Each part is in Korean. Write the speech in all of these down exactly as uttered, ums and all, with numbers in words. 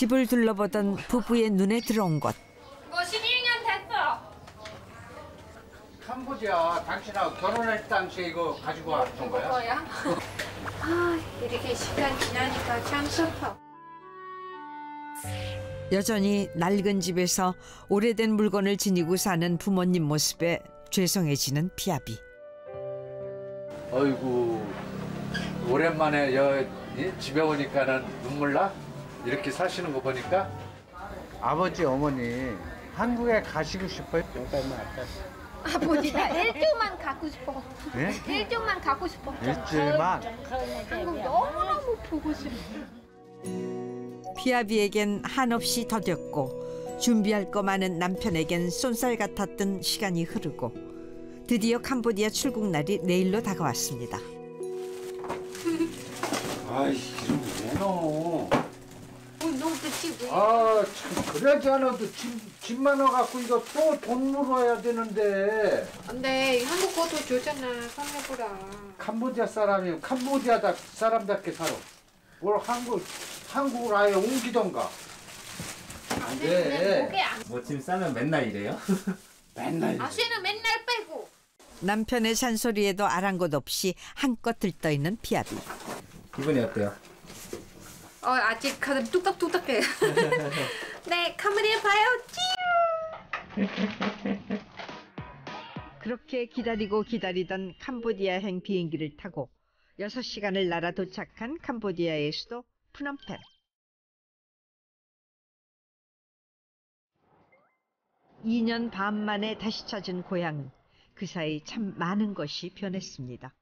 집을 둘러보던 부부의 눈에 들어온 것. 이거 십이 년 됐어. 캄보디아 당신하고 결혼할 당시에 이거 가지고 왔던 거야? 거야? 아, 이렇게 시간 지나니까 참 슬퍼. 여전히 낡은 집에서 오래된 물건을 지니고 사는 부모님 모습에 죄송해지는 피아비. 어이구, 오랜만에 여 집에 오니까는 눈물 나? 이렇게 사시는 거 보니까. 아버지, 어머니 한국에 가시고 싶어요? 아버지가 일주만 가고 싶어. 예? 일주만 가고 싶어. 일주일만? 한국 너무너무 보고 싶어. 피아비에겐 한없이 더뎠고 준비할 거 많은 남편에겐 쏜살 같았던 시간이 흐르고 드디어 캄보디아 출국 날이 내일로 다가왔습니다. 아이, 이런 거왜 넣어? 너무 늦지 왜? 아, 참, 그러지 않아도 집, 집 많아갖고 이거 또 돈 물어야 되는데. 근데 한국 것도 좋잖아, 선물보다. 캄보디아 사람이 캄보디아 사람답게 살아. 뭘 한국, 한국을 아예 옮기던가. 안 돼. 목에 안. 뭐 짐 싸면 맨날 이래요? 맨날. 아씨는 맨날 빼고. 남편의 잔소리에도 아랑곳 없이 한껏 들떠있는 피아비. 기분이 어때요? 어, 아직 가슴 뚝딱뚝딱해. 네, 카메라에 봐요. 그렇게 기다리고 기다리던 캄보디아행 비행기를 타고 여섯 시간을 날아 도착한 캄보디아의 수도 프놈펜. 이 년 반 만에 다시 찾은 고향은 그 사이 참 많은 것이 변했습니다.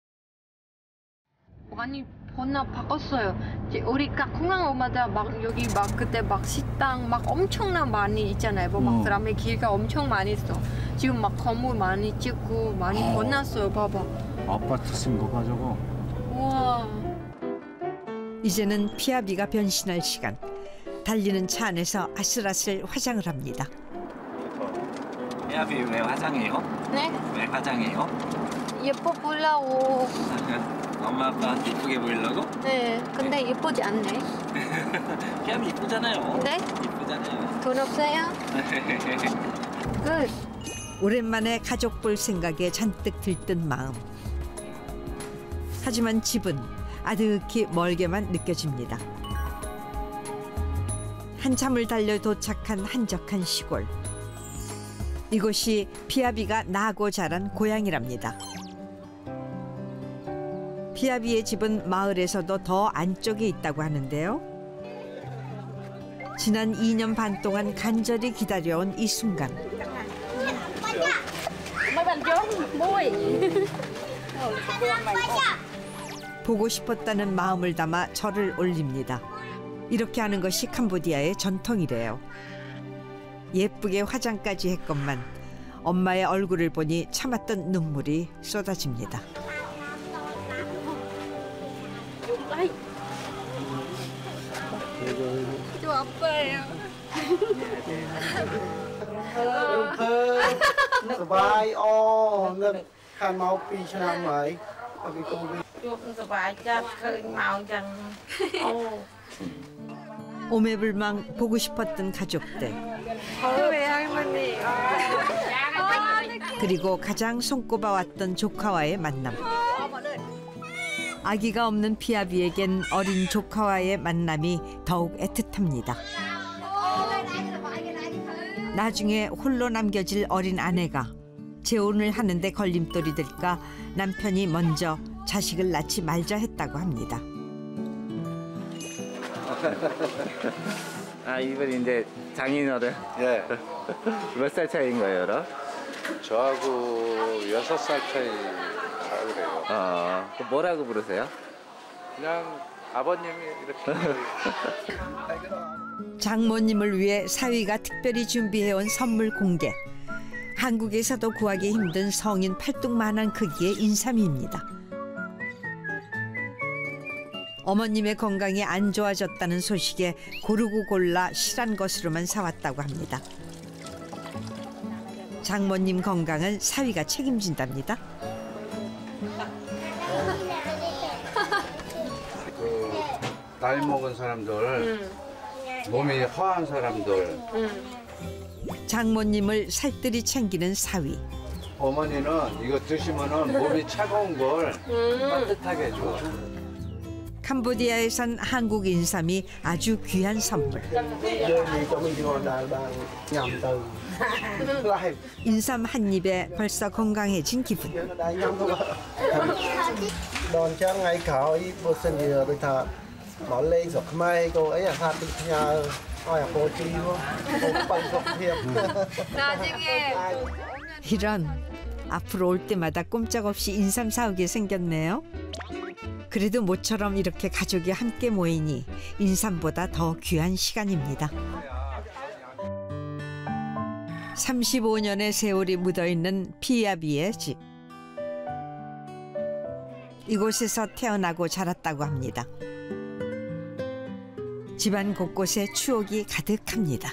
많이 번나 바꿨어요. 이제 우리가 공항 오마다 막 여기 막 그때 막 식당 막 엄청난 많이 있잖아요. 뭐 막 어. 드라마 길가 엄청 많이 있어. 지금 막 건물 많이 짓고 많이 어. 번났어요. 봐봐. 아파트 쓴 거 봐, 저거. 우와. 이제는 피아비가 변신할 시간. 달리는 차 안에서 아슬아슬 화장을 합니다. 피아비 왜 화장해요? 네? 왜 화장해요? 예뻐 보려고. 엄마 아빠한테 이쁘게 보이려고? 네. 근데 예쁘지 않네. 피아비 이쁘잖아요. 네? 이쁘잖아요. 돈 없어요? 끝. 오랜만에 가족 볼 생각에 잔뜩 들뜬 마음. 하지만 집은 아득히 멀게만 느껴집니다. 한참을 달려 도착한 한적한 시골. 이곳이 피아비가 나고 자란 고향이랍니다. 피아비의 집은 마을에서도 더 안쪽에 있다고 하는데요. 지난 이 년 반 동안 간절히 기다려온 이 순간. 보고 싶었다는 마음을 담아 절을 올립니다. 이렇게 하는 것이 캄보디아의 전통이래요. 예쁘게 화장까지 했건만 엄마의 얼굴을 보니 참았던 눈물이 쏟아집니다. 저 아빠예요. សបាយអូនឹកខាងមកពីរឆ្នាំហើយពីកូវីដជួបសប្បាយចិត្តឃើញមកចឹងអូ 오매불망 보고 싶었던 가족들. 그래 할머니. 그리고 가장 손꼽아 왔던 조카와의 만남. 아기가 없는 피아비에겐 어린 조카와의 만남이 더욱 애틋합니다. 나중에 홀로 남겨질 어린 아내가 재혼을 하는데 걸림돌이 될까 남편이 먼저 자식을 낳지 말자 했다고 합니다. 아, 이분 이제 장인어른. 예. 몇 살 차이인 거예요, 그럼? 저하고 여섯 살 차이 그래요. 어, 그럼 뭐라고 부르세요? 그냥 아버님이 이렇게. 장모님을 위해 사위가 특별히 준비해온 선물 공개. 한국에서도 구하기 힘든 성인 팔뚝만한 크기의 인삼입니다. 어머님의 건강이 안 좋아졌다는 소식에 고르고 골라 실한 것으로만 사왔다고 합니다. 장모님 건강은 사위가 책임진답니다. 그 나이 먹은 사람들 응. 몸이 허한 사람들. 장모님을 살뜰히 챙기는 사위. 어머니는 이거 드시면은 몸이 차가운 걸 따뜻하게 해줘. 캄보디아에선 한국 인삼이 아주 귀한 선물. 인삼 한 입에 벌써 건강해진 기분. đón chắc ngày khảo ít một sân giờ tôi thà bỏ lên rồi mai cô ấy là thà tự nhà hỏi cô chi luôn cô bằng không thiệp 나중에 이런, 앞으로 올 때마다 꼼짝없이 인삼 사오게 생겼네요. 그래도 모처럼 이렇게 가족이 함께 모이니 인삼보다 더 귀한 시간입니다. 삼십오 년의 세월이 묻어있는 피아비의 집. 이곳에서 태어나고 자랐다고 합니다. 집안 곳곳에 추억이 가득합니다.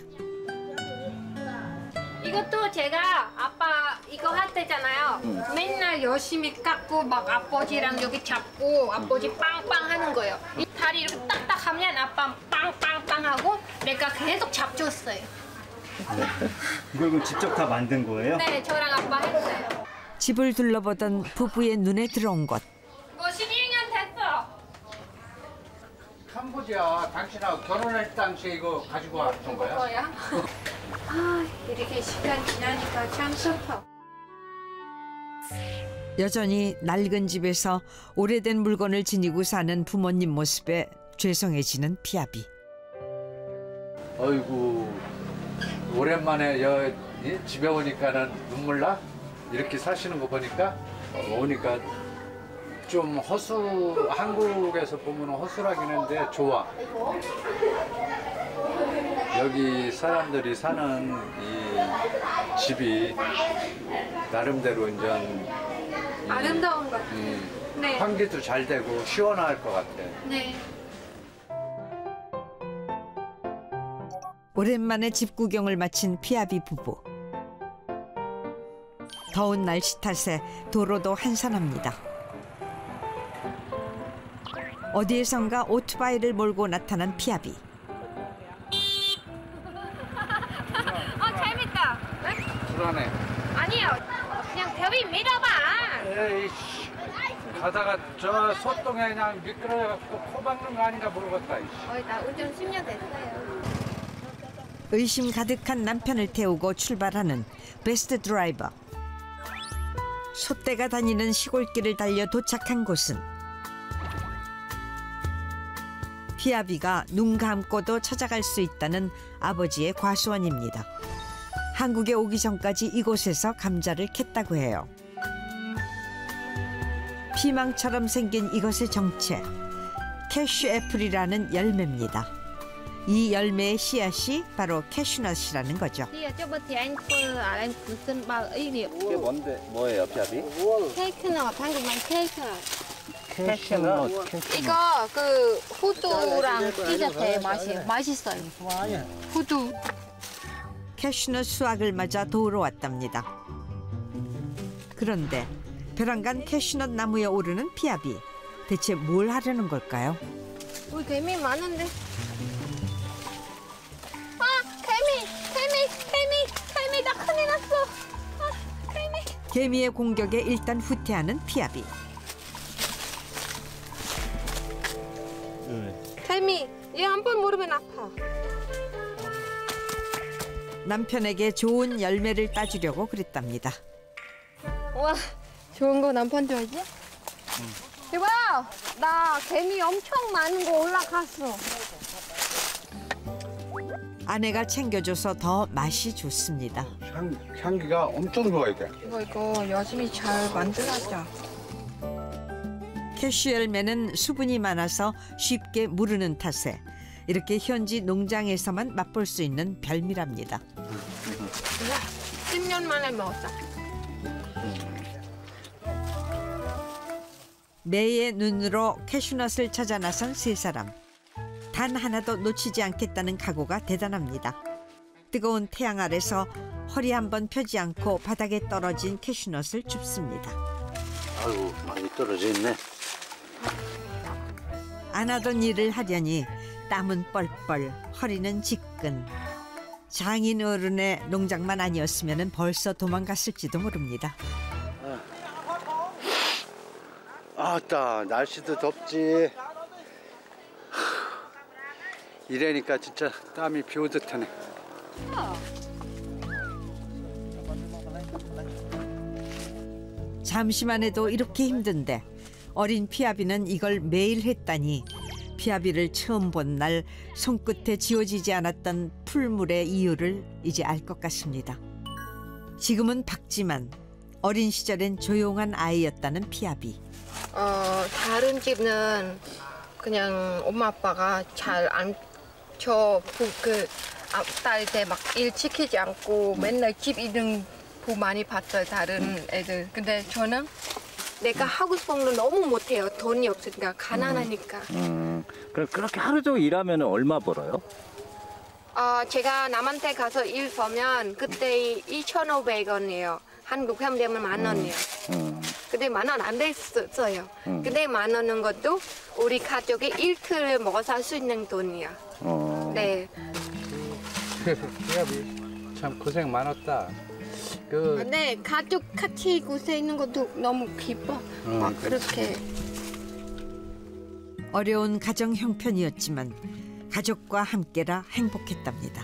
이것도 제가 아빠 이거 할 때잖아요. 맨날 열심히 깎고 막 아버지랑 여기 잡고 아버지 빵빵 하는 거예요. 이 다리 이렇게 딱딱하면 아빠 빵빵빵 하고 내가 계속 잡줬어요. 이걸 그럼 직접 다 만든 거예요? 네, 저랑 아빠 했어요. 집을 둘러보던 부부의 눈에 들어온 것. 이거 십이 년 됐어. 캄보디아 당신하고 결혼할 당시에 이거 가지고 왔던 거야? 뭐야? 아, 이렇게 시간 지나니까 참 슬퍼. 여전히 낡은 집에서 오래된 물건을 지니고 사는 부모님 모습에 죄송해지는 피아비. 어이구, 오랜만에 여, 이 집에 오니까는 눈물 나? 이렇게 사시는 거 보니까 어, 오니까 좀 허술, 한국에서 보면 허술하긴 한데 좋아. 여기 사람들이 사는 이 집이 나름대로 이제 아름다운 것. 음, 네. 환기도 잘 되고 시원할 것 같아. 네. 오랜만에 집 구경을 마친 피아비 부부. 더운 날씨 탓에 도로도 한산합니다. 어디에선가 오토바이를 몰고 나타난 피아비. 어, 재밌다. 불안해. 아니요. 그냥 벽이 밀어봐. 에이씨, 가다가 저 소똥에 그냥 미끄러져갖고 코 박는 거 아닌가 모르겠다. 이씨. 어, 나 운전 십 년 됐어요. 의심 가득한 남편을 태우고 출발하는 베스트 드라이버. 소떼가 다니는 시골길을 달려 도착한 곳은 피아비가 눈 감고도 찾아갈 수 있다는 아버지의 과수원입니다. 한국에 오기 전까지 이곳에서 감자를 캤다고 해요. 피망처럼 생긴 이것의 정체, 캐슈 애플이라는 열매입니다. 이 열매의 씨앗이 바로 캐슈넛이라는 거죠. Bây giờ cho bên thì anh phơi à anh cứ xin bao ý niệm. 이게 뭔데 뭐예요, 피아비? 케이크넛 한국말 케이크넛. 캐셔넛. 이거 그 호두랑 비슷해 맛이 맛있어요. 호두. 캐슈넛 수확을 맞아 도우러 왔답니다. 그런데 벼랑간 캐슈넛 나무에 오르는 피아비. 대체 뭘 하려는 걸까요? 우리 개미 많은데. 아 개미 개미 개미 개미 나 큰일 났어. 아 개미. 개미의 공격에 일단 후퇴하는 피아비. 개미 얘 한 번 모르면 아파. 남편에게 좋은 열매를 따주려고 그랬답니다. 와 좋은 거 남편 줘야지. 이봐 나 개미 엄청 많은 거 올라갔어. 아내가 챙겨줘서 더 맛이 좋습니다. 향, 향기가 엄청 좋아 이게. 이거 이거 열심히 잘 만들었죠. 캐슈 열매는 수분이 많아서 쉽게 무르는 탓에 이렇게 현지 농장에서만 맛볼 수 있는 별미랍니다. 십 년 만에 먹었다. 매의 눈으로 캐슈넛을 찾아 나선 세 사람. 단 하나도 놓치지 않겠다는 각오가 대단합니다. 뜨거운 태양 아래서 허리 한번 펴지 않고 바닥에 떨어진 캐슈넛을 줍습니다. 아이고 많이 떨어져 있네. 안 하던 일을 하려니 땀은 뻘뻘, 허리는 지끈. 장인 어른의 농장만 아니었으면 벌써 도망갔을지도 모릅니다. 아따, 날씨도 덥지. 이래니까 진짜 땀이 비 오듯 하네. 잠시만 해도 이렇게 힘든데 어린 피아비는 이걸 매일 했다니 피아비를 처음 본 날 손끝에 지워지지 않았던 풀물의 이유를 이제 알 것 같습니다. 지금은 박지만 어린 시절엔 조용한 아이였다는 피아비. 어, 다른 집은 그냥 엄마 아빠가 잘 안 저 그 딸 때 막 일 시키지 않고 맨날 집 있는 부 많이 봤어요, 다른 애들. 근데 저는 내가 하고 싶은 건 너무 못해요. 돈이 없으니까, 가난하니까. 음, 그럼 그렇게 하루 종일 일하면 얼마 벌어요? 어, 제가 남한테 가서 일 보면 그때 이천오백 원이에요. 한국 현금은 만 원이에요. 음, 근데 만 원 안 됐어요. 음. 근데 만 원은 것도 우리 가족이 일주일에 먹어 살 수 있는 돈이야. 어. 네. 피아비 참 고생 많았다. 그 근데 가족 같이 고생하는 것도 너무 기뻐. 음, 막 그렇게. 어려운 가정 형편이었지만 가족과 함께라 행복했답니다.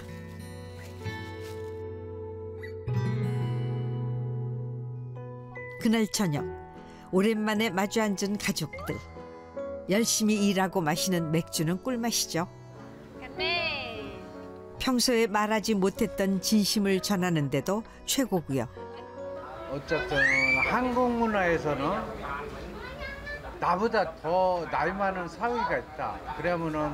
그날 저녁 오랜만에 마주 앉은 가족들. 열심히 일하고 마시는 맥주는 꿀맛이죠. 네. 평소에 말하지 못했던 진심을 전하는데도 최고고요. 어쨌든 한국 문화에서는 나보다 더 나이 많은 사위가 있다. 그러면은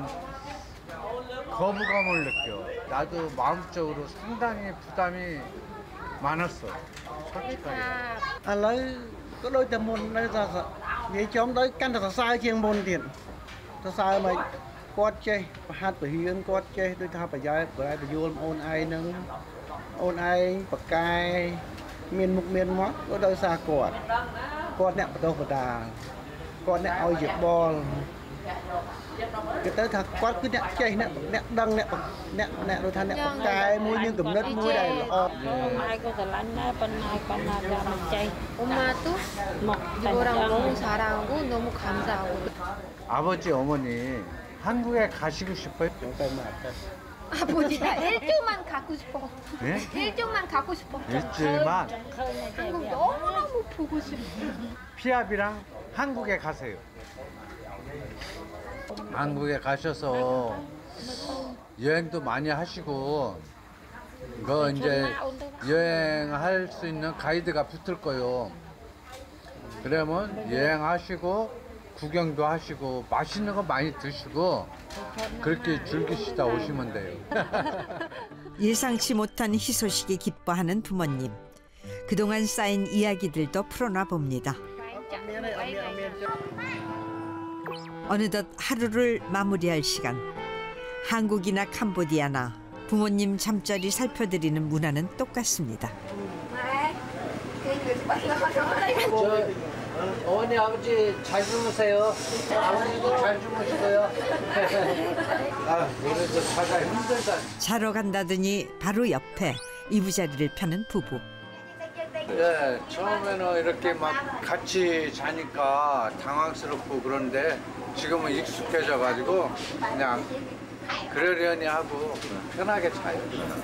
거부감을 느껴. 나도 마음적으로 상당히 부담이 많았어. 솔직하게. ឥឡូវក៏ដូចតែមុនដែរថានិយាយចំទៅកាន់តែសរសើរជាងមុនទៀតសរសើរមកគាត់ចេះប្រហាត់ពហៀនគាត់ចេះដូចថាប្រយោជន៍ប្រែពយល់អូនឯងនឹងអូនឯងប្រកែមានមុខមានមាត់ក៏ដោយសារគាត់គាត់អ្នកបដិបដាគាត់អ្នកឲ្យយោបល់គេទៅថាគាត់គឺអ្នកចេះអ្នកអ្នកដឹងអ្នកអ្នកអ្នកដូចថាអ្នកប្រកែមួយនឹងកំណត់មួយដែលល្អ 아이고 잘났나 뻔나 뻔나 뻔나 엄마도 이거랑 너무 잘하고 너무 감사하고. 아버지, 어머니 한국에 가시고 싶어요? 아버지가 일주만 가고 싶어. 네? 일주만 가고 싶어. 일주일만 한국 너무너무 보고 싶어. 피아비랑 한국에 가세요. 한국에 가셔서 여행도 많이 하시고 그 이제 여행할 수 있는 가이드가 붙을 거요. 그러면 여행하시고 구경도 하시고 맛있는 거 많이 드시고 그렇게 즐기시다 오시면 돼요. 예상치 못한 희소식에 기뻐하는 부모님. 그동안 쌓인 이야기들도 풀어놔 봅니다. 어느덧 하루를 마무리할 시간. 한국이나 캄보디아나 부모님 잠자리 살펴드리는 문화는 똑같습니다. 저, 어머니 아버지 잘 주무세요. 아버지도 잘 주무시고요. 아, 그래도 자가 힘들다. 자러 간다더니 바로 옆에 이부자리를 펴는 부부. 예, 처음에는 이렇게 막 같이 자니까 당황스럽고 그런데 지금은 익숙해져 가지고 그냥 그러려니 하고 편하게 자요.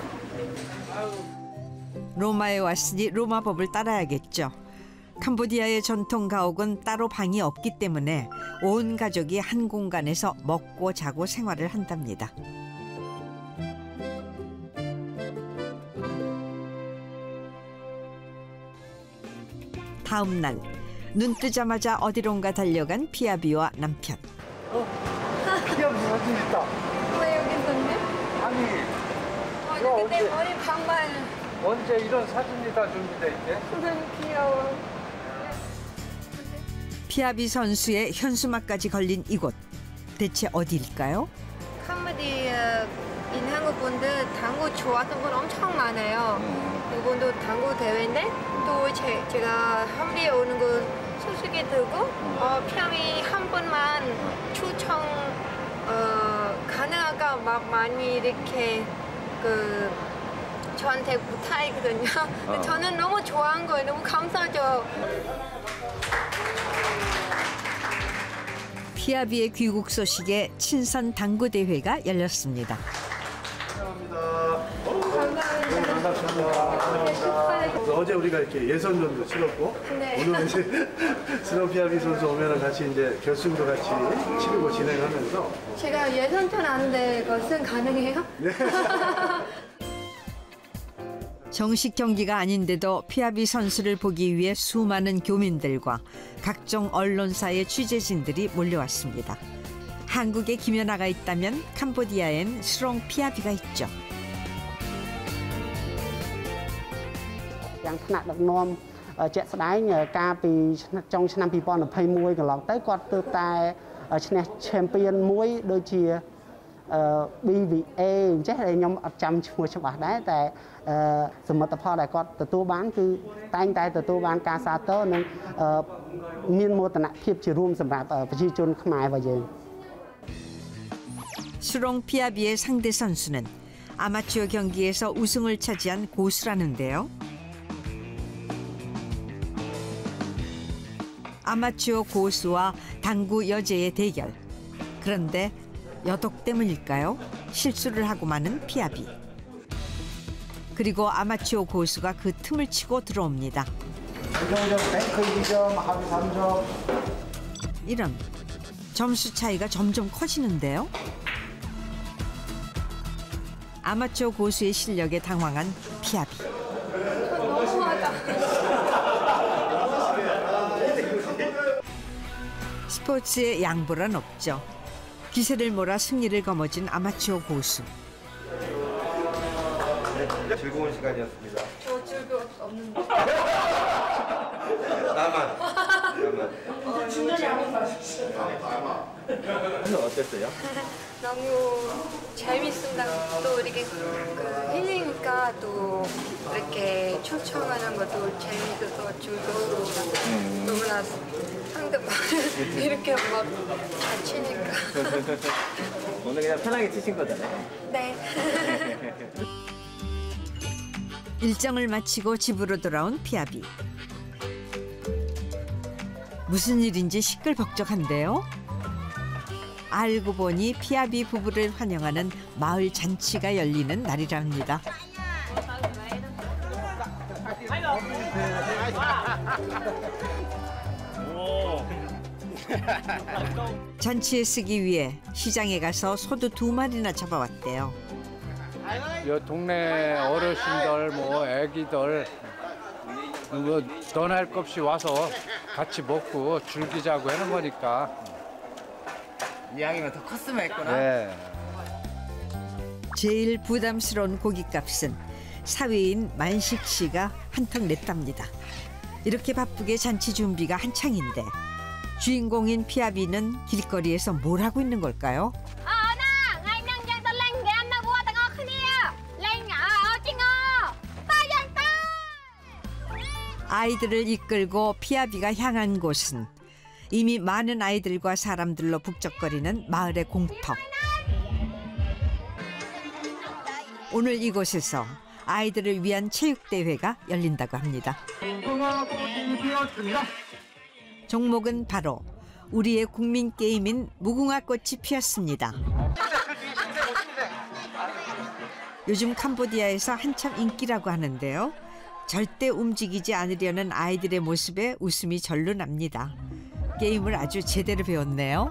로마에 왔으니 로마 법을 따라야겠죠. 캄보디아의 전통 가옥은 따로 방이 없기 때문에 온 가족이 한 공간에서 먹고 자고 생활을 한답니다. 다음 날 눈 뜨자마자 어디론가 달려간 피아비와 남편. 피아비 사진 있다. 왜 여기 있었네? 아니, 어, 이거 근데 언제- 머리 반발. 언제 이런 사진이 다 준비돼 있대? 너무 귀여워. 피아비 선수의 현수막까지 걸린 이곳. 대체 어디일까요? 캄보디아인 한국 분들 당구 좋아하는 분 엄청 많아요. 이분도 당구 대회인데 또 제, 제가 캄보디아에 오는 거 소식이 들고 어, 피아비 한 번만 추천 어, 가능할까 막 많이 이렇게 그 저한테 부탁이거든요. 어. 저는 너무 좋아한 거예요. 너무 감사하죠. 피아비의 귀국 소식에 친선 당구 대회가 열렸습니다. 어제 우리가 이렇게 예선전도 치렀고 네. 오늘 이제 스노우 피아비 선수 오면은 같이 이제 결승도 같이 치르고 진행하면서 제가 예선전 아는데 그것은 가능해요? 네. 정식 경기가 아닌데도 피아비 선수를 보기 위해 수많은 교민들과 각종 언론사의 취재진들이 몰려왔습니다. 한국에 김연아가 있다면 캄보디아엔 스롱 피아비가 있죠. យ៉ាងថ្នាក់ដឹកនាំជាក់ស្ដែងកាលពីចុងឆ្នាំពីរពាន់ម្ភៃមួយកន្លងទៅគាត់ទើបតែឈ្នះ champion មួយដូចជា ប៊ី វី เอ អញ្ចេះតែខ្ញុំអត់ចាំឈ្មោះច្បាស់ដែរតែសមិទ្ធផលដែលគាត់ទទួលបានគឺតែងតែទទួលបានការសាទរនិងមានមោទនភាពជារួមសម្រាប់ប្រជាជនខ្មែររបស់យើង 스롱 피아비의 상대 선수는 아마추어 경기에서 우승을 차지한 고수라는데요. 아마추어 고수와 당구 여제의 대결. 그런데 여독 때문일까요? 실수를 하고 마는 피아비. 그리고 아마추어 고수가 그 틈을 치고 들어옵니다. 이런 점수 차이가 점점 커지는데요. 아마추어 고수의 실력에 당황한 피아비. 너무하다. 스포츠에 양보란 없죠. 기세를 몰아 승리를 거머쥔 아마추어 고수. 즐거운 시간이었습니다. 저 즐거울 수 없는데. 나만. 나만. 어, 진짜 잘못했어요. 오늘 어땠어요? 너무 재밌습니다. 또 이렇게 그 힐링이니까 또 이렇게 초청하는 것도 재밌어서 즐거우고 너무나 상대방을 이렇게 막 잘 치니까. 오늘 그냥 편하게 치신 거잖아요. 네. 일정을 마치고 집으로 돌아온 피아비. 무슨 일인지 시끌벅적한데요. 알고 보니 피아비 부부를 환영하는 마을 잔치가 열리는 날이랍니다. 잔치에 쓰기 위해 시장에 가서 소도 두 마리나 잡아왔대요. 여 동네 어르신들 뭐 애기들 뭐 너나 할 것 없이 와서 같이 먹고 즐기자고 하는 거니까. 이왕이면 더 컸으면 했구나. 네. 제일 부담스러운 고깃값은 사위인 만식 씨가 한턱 냈답니다. 이렇게 바쁘게 잔치 준비가 한창인데 주인공인 피아비는 길거리에서 뭘 하고 있는 걸까요? 아이들을 이끌고 피아비가 향한 곳은 이미 많은 아이들과 사람들로 북적거리는 마을의 공터. 오늘 이곳에서 아이들을 위한 체육대회가 열린다고 합니다. 종목은 바로 우리의 국민 게임인 무궁화꽃이 피었습니다. 요즘 캄보디아에서 한참 인기라고 하는데요. 절대 움직이지 않으려는 아이들의 모습에 웃음이 절로 납니다. 게임을 아주 제대로 배웠네요.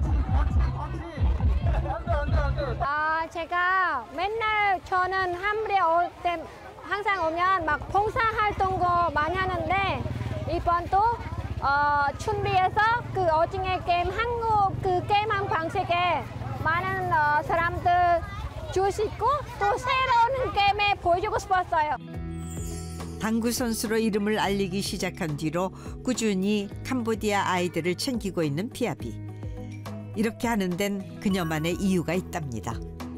아, 제가 맨날 저는 한국에 올 때 항상 오면 막 봉사활동도 많이 하는데 이번 또 어, 준비해서 그 오징어 게임 한국 그 게임한 방식에 많은 어, 사람들 줄 수 있고 또 새로운 게임에 보여주고 싶었어요. 당구 선수로 이름을 알리기 시작한 뒤로 꾸준히 캄보디아 아이들을 챙기고 있는 피아비. 이렇게 하는 데는 그녀만의 이유가 있답니다.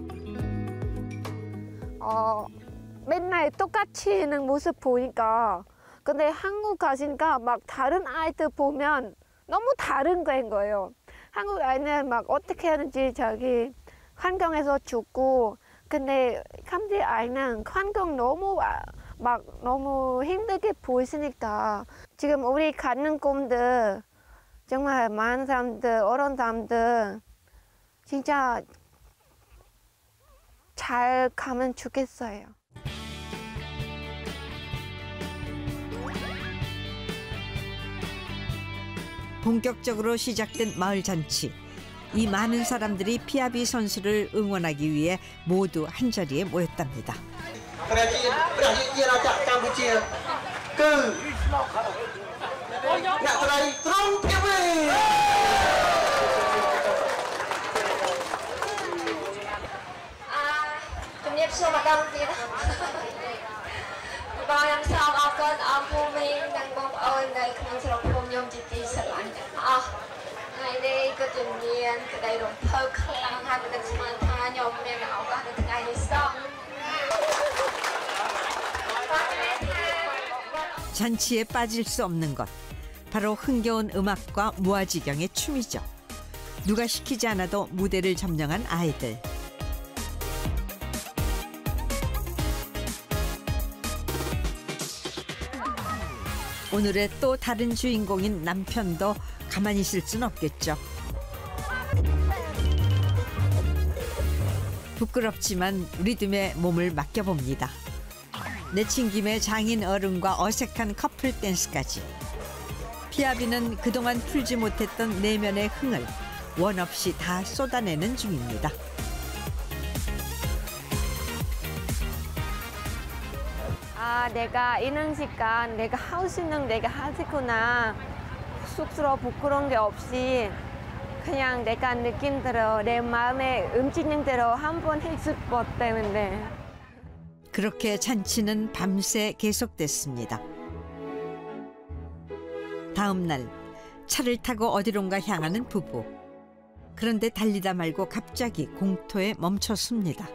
어, 맨날 똑같이 있는 모습 보니까 근데 한국 가시니까 막 다른 아이들 보면 너무 다른 거인 거예요. 한국 아이는 막 어떻게 하는지 자기 환경에서 죽고 근데 감지 아이는 환경 너무 막 너무 힘들게 보이시니까 지금 우리 갖는 곰들 정말 많은 사람들 어른 사람들 진짜 잘 가면 좋겠어요. 본격적으로 시작된 마을 잔치. 이 많은 사람들이 피아비 선수를 응원하기 위해 모두 한자리에 모였답니다. 잔치에 빠질 수 없는 것, 바로 흥겨운 음악과 무아지경의 춤이죠. 누가 시키지 않아도 무대를 점령한 아이들. 오늘의 또 다른 주인공인 남편도 가만히 있을 순 없겠죠. 부끄럽지만 리듬에 몸을 맡겨봅니다. 내친 김에 장인 어른과 어색한 커플 댄스까지. 피아비는 그동안 풀지 못했던 내면의 흥을 원 없이 다 쏟아내는 중입니다. 아, 내가 이런 시간 내가 할 수 있는 내가 하겠구나. 쑥스러워 부끄러운 게 없이 그냥 내가 느낀 대로 내 마음에 움직이는 대로 한번 했을 것 때문에. 그렇게 잔치는 밤새 계속됐습니다. 다음 날 차를 타고 어디론가 향하는 부부. 그런데 달리다 말고 갑자기 공터에 멈췄습니다.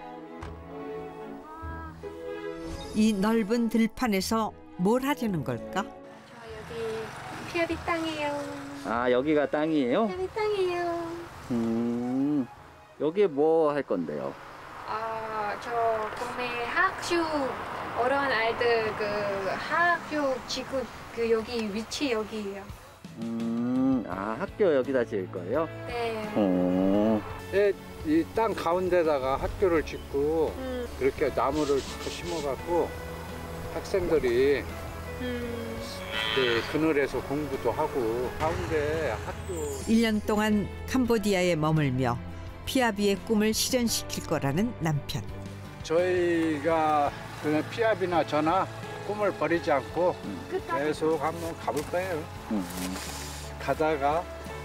이 넓은 들판에서 뭘 하려는 걸까? 저 여기 피아비 땅이에요. 아, 여기가 땅이에요? 피아비 땅이에요. 음, 여기에 뭐 할 건데요? 아, 저 꿈에 학교 어른 아이들 그 학교 지구 그 여기 위치 여기예요. 음, 아, 학교 여기다 지을 거예요? 네. 어. 이 땅 가운데다가 학교를 짓고 음. 그렇게 나무를 심어갖고 학생들이 음. 그 그늘에서 공부도 하고 가운데 학교. 일 년 동안 캄보디아에 머물며 피아비의 꿈을 실현시킬 거라는 남편. 저희가 그냥 피아비나 저나 꿈을 버리지 않고 계속 한번 가볼 거예요. 음. 가다가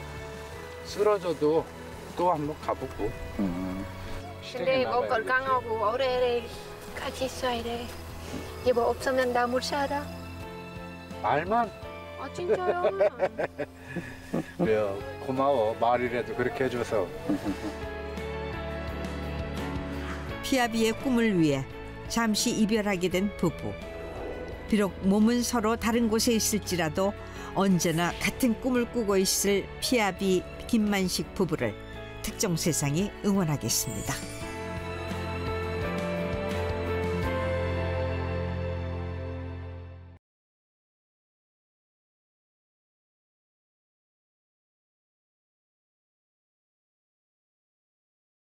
쓰러져도 또 한번 가보고. 음. 근데 뭐 건강하고 오래 같이 있어야 돼. 이거 없으면 나 못 살아. 말만? 아 진짜요? 그래요. 고마워. 말이라도 그렇게 해줘서. 피아비의 꿈을 위해 잠시 이별하게 된 부부. 비록 몸은 서로 다른 곳에 있을지라도 언제나 같은 꿈을 꾸고 있을 피아비 김만식 부부를 특정세상이 응원하겠습니다.